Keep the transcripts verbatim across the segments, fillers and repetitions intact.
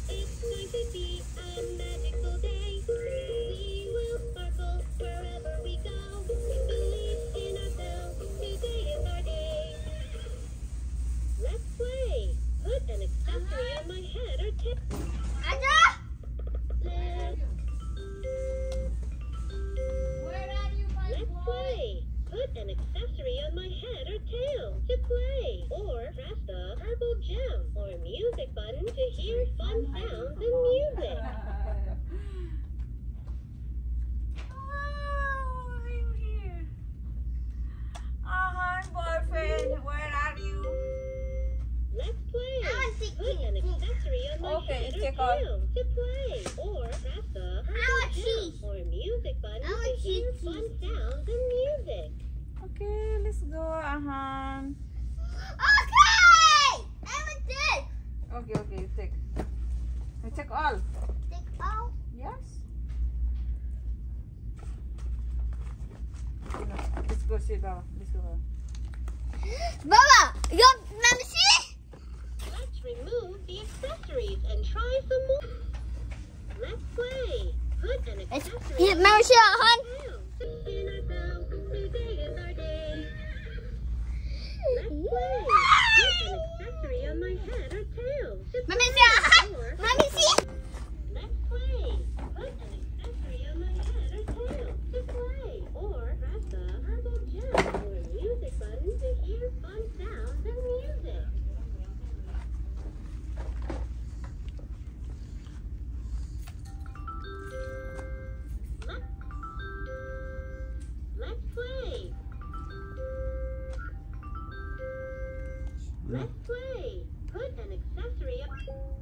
It's going to be a magical day. We will sparkle wherever we go. Believe in ourselves. Today is our day. Let's play. Put an accessory on my head or tail. Let's play. Put an accessory on my head or tail to play. Or press the purple gem or music button to hear fun sounds and music. Oh, I'm here. Aahan, boyfriend, where are you? Let's play. Put an accessory on my Okay, head or check tail out. to play. Or press the purple gem or music button to hear fun sounds and music. Okay, let's go, Aahan. Okay! I will take. Okay, okay, you take. I check all. Take all. Yes. You know, let's go sit down. Let's go. Baba, you let me see. Let's remove the accessories and try some more. Let's play. Put an It's accessory here, on Mary, my see, Aahan. tail. In ourselves, today is our day. Let's play. Put an accessory on my head or tail. to Mommy, play. see, Aahan. Or- Mommy, see. Let's play. Put an accessory on my head or tail to play. Or press the purple gem or music button to hear fun sounds and music. Let's, let's play. Let's play. Put an accessory up.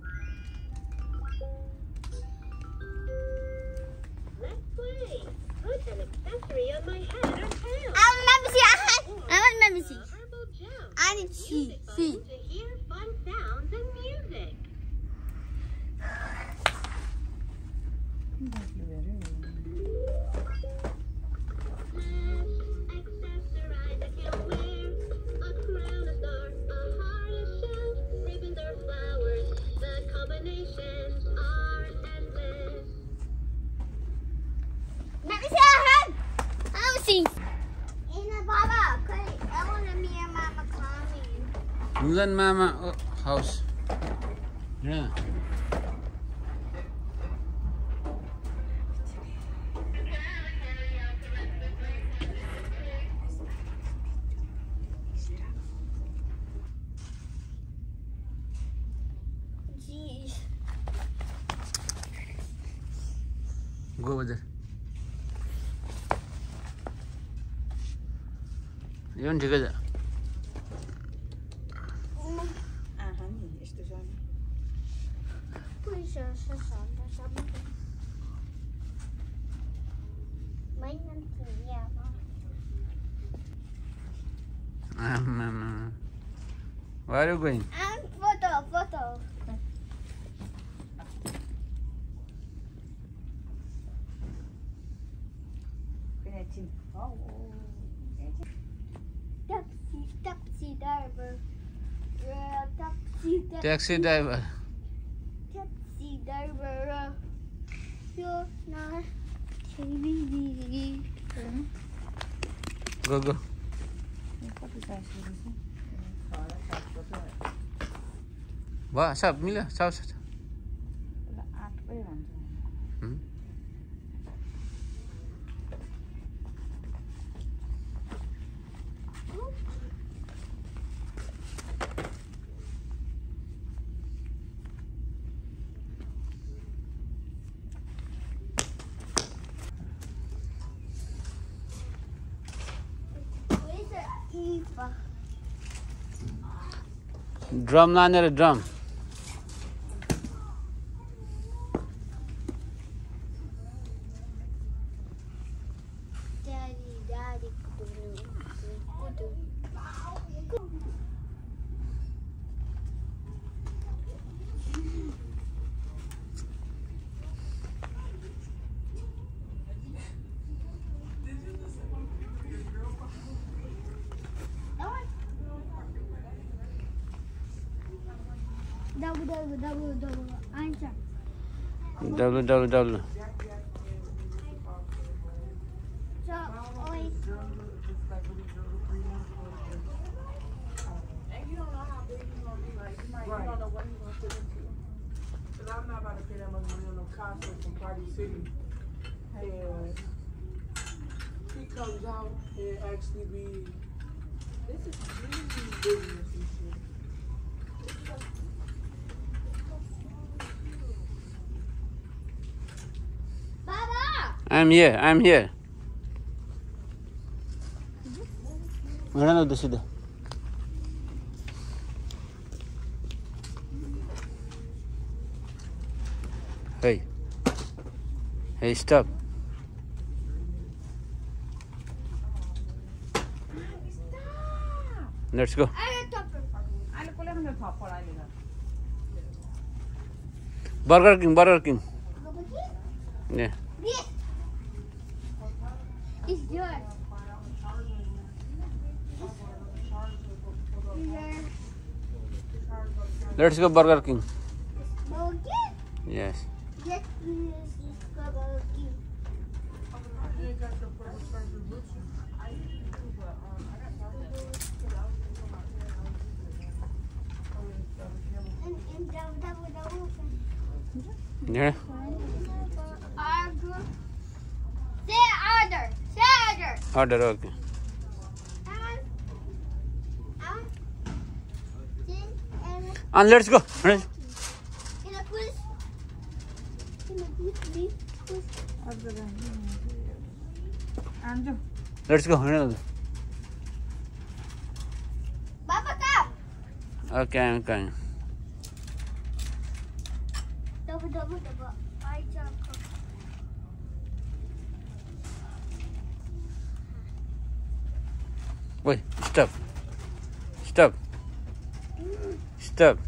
Let's play. Put an accessory on my head or tail. I want Mommy, see, Aahan. I want Mommy, see. The herbal gem I or need to see, music see. button to hear fun sounds and music. Accessorize I can wear. A crown, a star, a heart, a shell. Ribbons or flowers. The combinations are endless. Mommy, see, Aahan. I want to see. Ina, Baba, I want to me and Mama coming. Mulan Mama oh, house. Yeah. Jeez. Go over there. You want to go there? Aahan, is the sun. Please, sir, sir, sir, sir. Mấy năm thì nhà con. Ah, no, no. Where are you going? And photo, photo. Pinechin. Oh, Taxi, taxi driver. Uh, taxi, taxi, Taxi driver. taxi driver. Uh, you're not T V. Go, go. Wah, sab, mila, sab, sab. Hmm? Where's the Eva? Drum laner, drum. Daddy, daddy, kudu, kudu. double, double, double. Answer. Double, double, double. So, always. And you don't know how big he's gonna be. Like you might, you don't know what he's gonna fit into. Cause I'm not about to pay that much money on no costume from Party City. And he comes out and actually be this is really business and shit. Baba! I'm here, I'm here. Mana udah sudah. Hey. Hey, stop. Let's go. I don't Ano ko lang ng top wala nila. Burger King, Burger King. Yeah. This is yours. Let's go Burger King. Burger? Yes. Yes, please. Burger King. You ain't got your personal charger with you. I usually do, but um, I got chargers. And, and double, double, double. Yeah. Order. Say order. Say order. Order, okay. Um, um, then, and And let's go. Right. in a push. In a push, push, push. Ando. Let's go. Baba, come. Okay, I'm coming. Double, double, double. I jump. Wait, stop. Stop. Stop.